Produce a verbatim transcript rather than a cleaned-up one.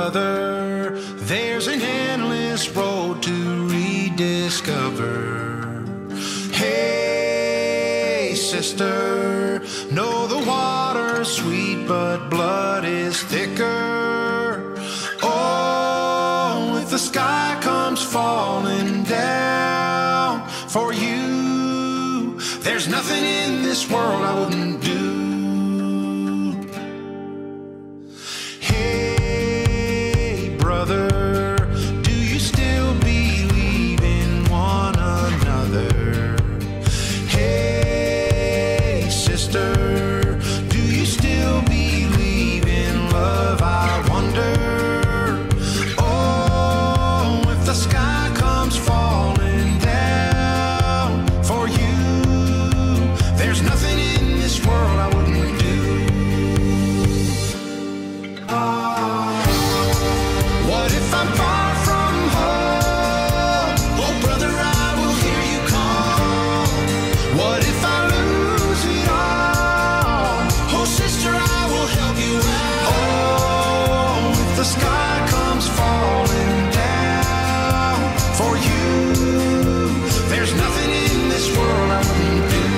brother, there's an endless road to rediscover. Hey, sister, know the water's sweet, but blood is thicker. Oh, if the sky comes falling down for you, there's nothing in this world I wouldn't do. Hey, brother, do you still believe in one another? Hey, sister, do you still believe in love? I wonder. Oh, if the sky comes falling down for you, there's nothing in this world I wouldn't do. What if I'm far from home? Oh, brother, I will hear you call. What if I lose it all? Oh, sister, I will help you out. Oh, if the sky comes falling down for you, there's nothing in this world I wouldn't do.